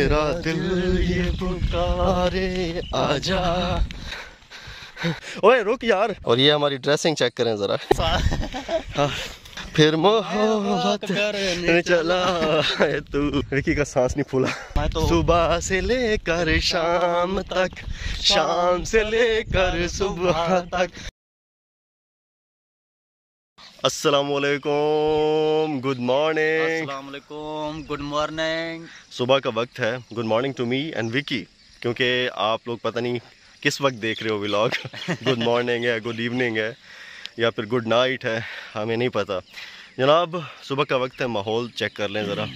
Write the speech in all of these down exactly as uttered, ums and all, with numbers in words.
मेरा दिल ये पुकारे आजा। ओए रुक यार। और ये हमारी ड्रेसिंग चेक करें जरा। हाँ। फिर मोहब्बत करने चला है तू। विकी का सांस नहीं फूला। मैं तो सुबह से लेकर शाम तक, शाम से लेकर सुबह तक। अस्सलामुअलैकुम, गुड मॉर्निंग। अस्सलामुअलैकुम, गुड मॉर्निंग। सुबह का वक्त है। Good morning to me and Vicky, क्योंकि आप लोग पता नहीं किस वक्त देख रहे हो व्लॉग। गुड मॉर्निंग है, गुड इवनिंग है या फिर गुड नाइट है, हमें नहीं पता। जनाब सुबह का वक्त है, माहौल चेक कर लें ज़रा।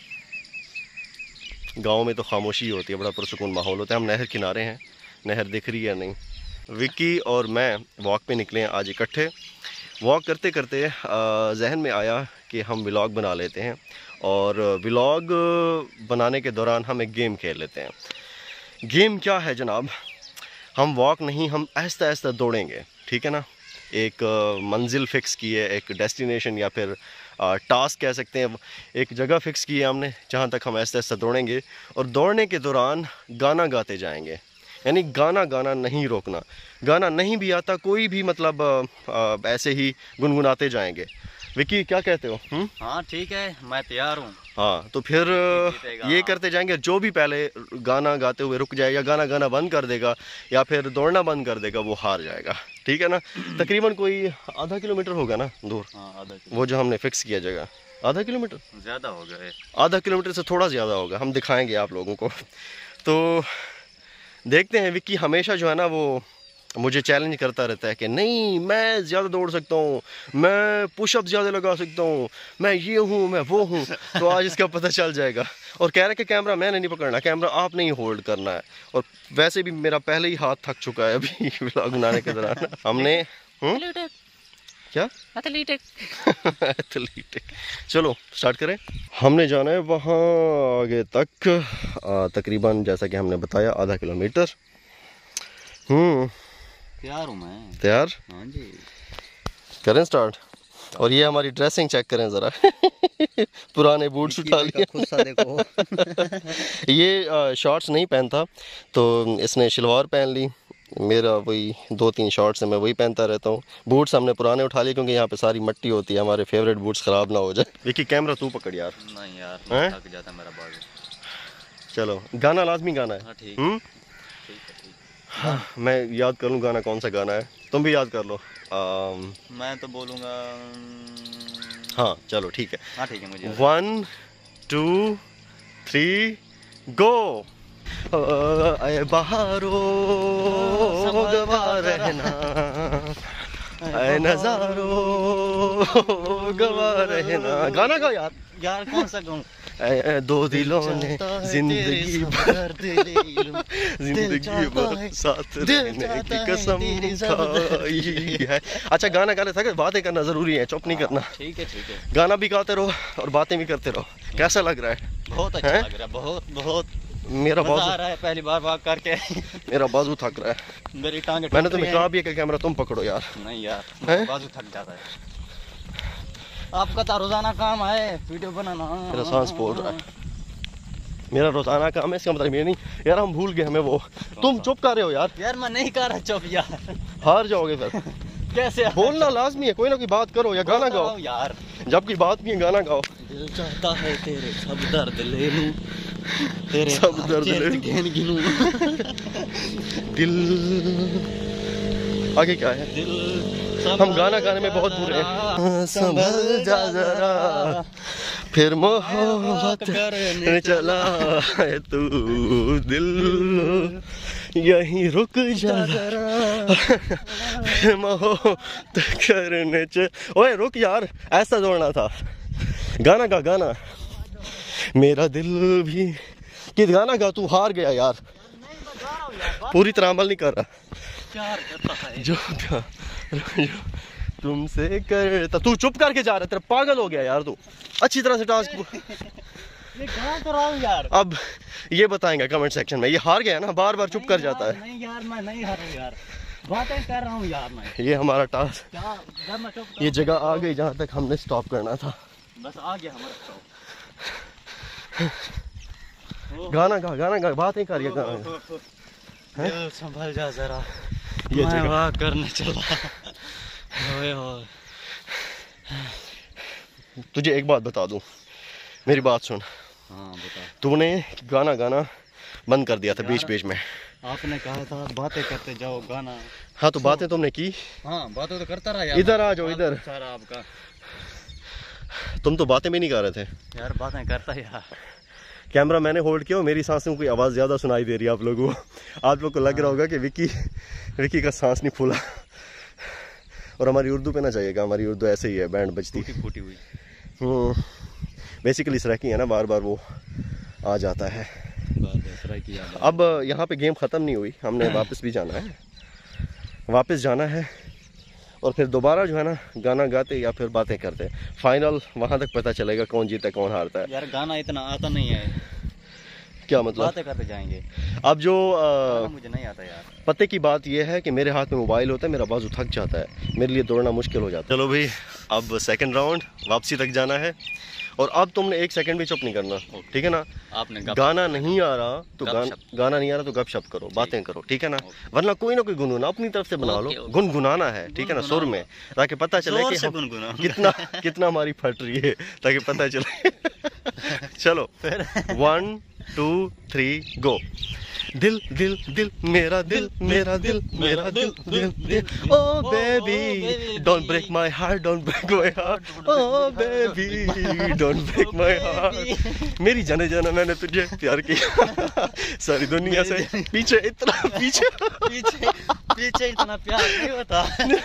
गांव में तो खामोशी होती है, बड़ा पुरसुकून माहौल होता है। हम नहर किनारे हैं, नहर दिख रही है नहीं। विकी और मैं वॉक पे निकले हैं आज इकट्ठे। वॉक करते करते जहन में आया कि हम व्लॉग बना लेते हैं, और व्लॉग बनाने के दौरान हम एक गेम खेल लेते हैं। गेम क्या है जनाब? हम वॉक नहीं, हम आहिस्ता आहिस्ता दौड़ेंगे, ठीक है ना। एक मंजिल फ़िक्स की है, एक डेस्टिनेशन या फिर टास्क कह सकते हैं। एक जगह फ़िक्स की है हमने जहाँ तक हम आहिस्ता आहिस्ता दौड़ेंगे, और दौड़ने के दौरान गाना गाते जाएंगे। यानी गाना गाना नहीं रोकना। गाना नहीं भी आता कोई भी, मतलब आ, ऐसे ही गुनगुनाते जाएंगे। विकी क्या कहते हो? हुँ? हाँ ठीक है, मैं तैयार हूँ। हाँ तो फिर ये करते जाएंगे। जो भी पहले गाना गाते हुए रुक जाए या गाना गाना बंद कर देगा या फिर दौड़ना बंद कर देगा, वो हार जाएगा, ठीक है ना। तकरीबन कोई आधा किलोमीटर होगा ना दूर। हाँ, आधा वो जो हमने फिक्स किया जगह, आधा किलोमीटर ज़्यादा हो गया है। आधा किलोमीटर से थोड़ा ज़्यादा होगा, हम दिखाएंगे आप लोगों को। तो देखते हैं। विक्की हमेशा जो है ना वो मुझे चैलेंज करता रहता है कि नहीं मैं ज़्यादा दौड़ सकता हूँ, मैं पुशअप ज़्यादा लगा सकता हूँ, मैं ये हूँ, मैं वो हूँ। तो आज इसका पता चल जाएगा। और कह रहा है कि कैमरा मैंने नहीं पकड़ना, कैमरा आपने ही होल्ड करना है। और वैसे भी मेरा पहले ही हाथ थक चुका है अभी व्लॉग बनाने के दौरान। हमने क्या एथलीटिक एथलीटिक चलो स्टार्ट करें। हमने जाना है वहाँ आगे तक, आ, तकरीबन जैसा कि हमने बताया आधा किलोमीटर। हम्म तैयार हूँ मैं। तैयार? हाँ जी, करें स्टार्ट। और ये हमारी ड्रेसिंग चेक करें ज़रा। पुराने बूट्स उठा लिए। खुस्सा देखो। ये शॉर्ट्स नहीं पहनता तो इसने शलवार पहन ली। मेरा वही दो तीन शॉर्ट्स है, मैं वही पहनता रहता हूँ। बूट्स हमने पुराने उठा लिए क्योंकि यहाँ पे सारी मिट्टी होती है, हमारे फेवरेट बूट्स ख़राब ना हो जाए। देखिए कैमरा तू पकड़ यार। नहीं यार, मैं थक जाता मेरा बाजू। चलो गाना लाजमी गाना है। हाँ ठीक है। हाँ मैं याद कर लूँ गाना कौन सा गाना है, तुम भी याद कर लो। आम... मैं तो बोलूँगा। हाँ चलो ठीक है। हाँ ठीक है, मुझे वन टू थ्री गो। आए बहारो गवा रहना, आए नजारो गवा रहना। गाना गाओ यार। यार कौन सा गाऊं? दो दिलों ने जिंदगी भर जिंदगी भर साथ रहने की कसम खाई है। अच्छा गाना गाने था, बातें करना जरूरी है, चुप नहीं करना। ठीक है ठीक है। गाना भी गाते रहो और बातें भी करते रहो। कैसा लग रहा है? बहुत अच्छा लग रहा है, बहुत बहुत मेरा मजा आ रहा है पहली बार वॉक करके। मेरा बाजू थक रहा है, मेरी टांगे। मैंने तुम्हें कहा भी है कि कैमरा तुम पकड़ो यार। नहीं यार, बाजू थक जाता है। आपका तो रोजाना काम है वीडियो बनाना। मेरा सांस बोल रहा है। मेरा रोजाना काम है, इसका मतलब ये नहीं यार हम भूल गए हमें वो। तुम चुप कर रहे हो यार। यार मैं नहीं कर रहा चुप यार। हार जाओगे फिर। कैसे? बोलना लाजमी है, कोई ना कोई बात करो या गाना गाओ यार। जब की बात नहीं है गाना गाओ। दिल चाहता है तेरे सब दर्द ले लूं, तेरे सब दर्द ले गिनूं। दिल आगे क्या है? दिल हम गाना गाने में बहुत बुरे हैं। संभल जा जरा, फिर मोहब्बत करने चला है तू, दिल यहीं रुक जा जरा, फिर मोहब्बत करने चल। ओए रुक यार, ऐसा दौड़ना था। गाना गा गाना। मेरा दिल भी कि गाना गा। तू हार गया यार, पूरी तरह अमल नहीं कर रहा। प्यार करता है जो प्यार तुमसे करता। तू चुप करके जा रहा है, तेरा पागल हो गया यार तू। अच्छी तरह से टास्क मैं गा तो रहा हूं यार। अब ये बताएंगे कमेंट सेक्शन में, ये हार गया ना, बार बार चुप कर जाता है। नहीं यार मैं नहीं हारा यार, बातें कर रहा हूँ यार मैं। ये हमारा टास्क, ये जगह आ गई जहाँ तक हमने स्टॉप करना था। बस आ गया हमारा स्टॉप। गाना गा गाना गा, बात नहीं कर रही गाना गा। दिल संभल जा जरा, ये मैं जगह वाह करने चला। ओए होए। तुझे एक बात बता दूं, मेरी बात सुन। हाँ बता। तूने गाना गाना बंद कर दिया था बीच बीच में। आपने कहा था बातें करते जाओ गाना। हाँ तो बातें तुमने की। हाँ बातें तो करता रहा यार। इधर आ जाओ इधर। सारा आपका। तुम तो बातें भी नहीं कर रहे थे यार, बातें करता यार। कैमरा मैंने होल्ड किया और मेरी सांसों की आवाज़ ज़्यादा सुनाई दे रही है आप लोगों को। आप लोग को लग रहा होगा कि विकी विकी का सांस नहीं फूला। और हमारी उर्दू पे ना जाइएगा, हमारी उर्दू ऐसे ही है, बैंड बजती फूटी हुई। हम्म बेसिकली सराकी है ना, बार बार वो आ जाता है। अब यहाँ पे गेम ख़त्म नहीं हुई, हमने वापस भी जाना है, वापस जाना है और फिर दोबारा जो है ना गाना गाते या फिर बातें करते। फाइनल वहाँ तक पता चलेगा कौन जीता कौन हारता है। यार गाना इतना आता नहीं है। क्या मतलब? बातें करते जाएंगे। अब जो आ, मुझे नहीं आता यार। पते की बात यह है कि मेरे हाथ में मोबाइल होता है, मेरा बाजू थक जाता है, मेरे लिए दौड़ना मुश्किल हो जाता है। चलो भाई, अब सेकंड राउंड वापसी तक जाना है और अब तुमने एक सेकंड भी चुप नहीं करना, ठीक है ना? आपने गाना नहीं आ रहा तो गाना गाना नहीं आ रहा तो गपशप करो, बातें करो, ठीक है ना? वरना कोई ना कोई गुनगुना अपनी तरफ से बना लो, गुनगुनाना है, ठीक है ना, सुर में, ताकि पता चले कि हम कितना कितना हमारी फट रही है, ताकि पता चले। चलो वन टू थ्री गो। दिल दिल दिल मेरा दिल मेरा दिल मेरा दिल दिल दिल oh baby don't break my heart don't break my heart oh baby don't break my heart. मेरी जाने जाना मैंने तुझे प्यार किया सारी दुनिया से पीछे इतना पीछे पीछे पीछे इतना प्यार नहीं होता।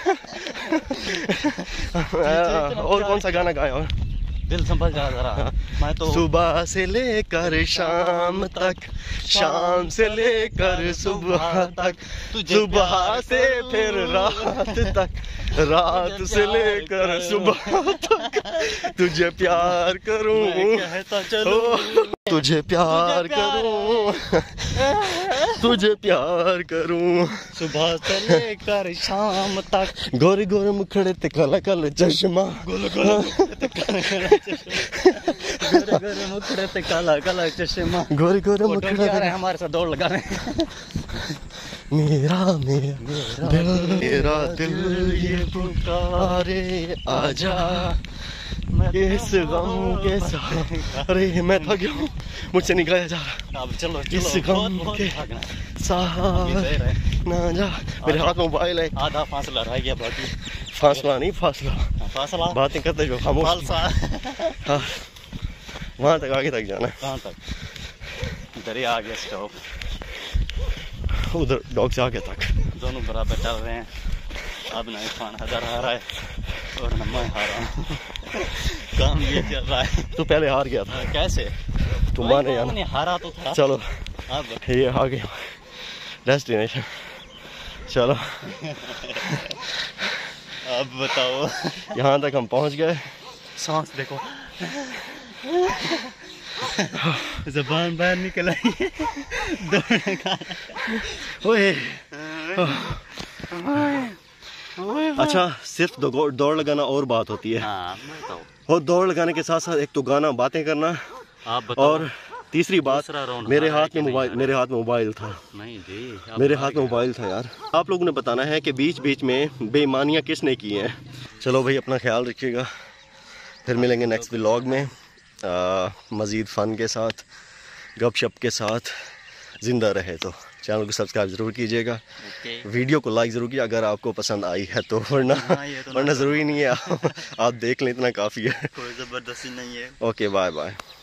और कौन सा गाना गाया हो? दिल संभल जा जरा। मैं तो सुबह से लेकर शाम तक, शाम से लेकर सुबह तक, सुबह से फिर रात तक, रात से लेकर सुबह तक तुझे प्यार करूं, कहता चलूं, तुझे प्यार करूं, तुझे प्यार करूं, सुबह से लेकर शाम तक। गोरे गोरे मुखड़े ते काला काला चश्मा, गोरे गोरे गोरे गोरे मुखड़े ते काला काला चश्मा, गोरे गोरे मुखड़े ते हमारे साथ दौड़ लगा रहे। मेरा मेरा दिल मेरा दिल ये पुकारे आजा इस गम के साथ। अरे मैं थक गया हूँ, मुझसे नहीं गाया जा रहा। अब चलो चलो, इस गम के साथ ना जा। मेरे हाथ में मोबाइल है। आधा फासला रह गया, बाकी फासला नहीं फासला, फासला बातें करते जो खामोश। हाँ वहाँ तक आगे तक जाना है। कहाँ तक? इधर ही आ गया स्टॉप, उधर डॉग से आगे तक। दोनों बराबर चल रहे हैं। अब ना इरफान हजार हारा है और न मैं हारा हूँ। काम ये चल रहा है। तू पहले हार गया था। कैसे? तू माने या नहीं, हारा तो था। चलो अब ये आ गया डेस्टिनेशन। चलो अब बताओ। यहाँ तक हम पहुँच गए। सांस देखो, ज़बान बाहर निकल आई है। दौड़ने का। ओए अच्छा, सिर्फ दौड़ दौड़ लगाना और बात होती है। हाँ, और दौड़ लगाने के साथ साथ एक तो गाना बातें करना, आप बताओ। और तीसरी बात, मेरे हाथ में मोबाइल मेरे हाथ में मोबाइल था। नहीं जी, मेरे हाथ में मोबाइल था यार। आप लोगों ने बताना है कि बीच बीच में बेईमानियाँ किसने की हैं। चलो भाई, अपना ख्याल रखिएगा, फिर मिलेंगे नेक्स्ट व्लॉग में मज़ीद फ़न के साथ, गपशप के साथ। ज़िंदा रहे तो चैनल को सब्सक्राइब ज़रूर कीजिएगा, वीडियो को लाइक ज़रूर कीजिए अगर आपको पसंद आई है तो, वरना वरना ज़रूरी नहीं है। आप देख लें, इतना काफ़ी है, कोई ज़बरदस्ती नहीं है। Okay bye bye.